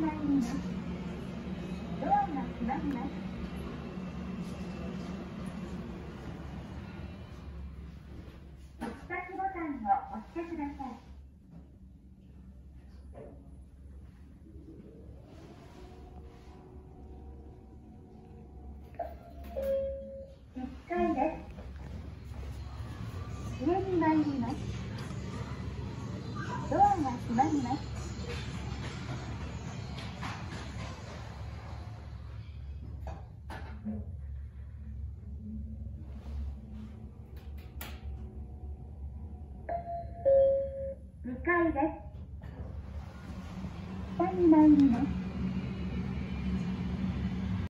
参ります。ドアが閉まります。出発ボタンを押してください。1階です。上に参ります。ドアが閉まります。2階です。下に参ります。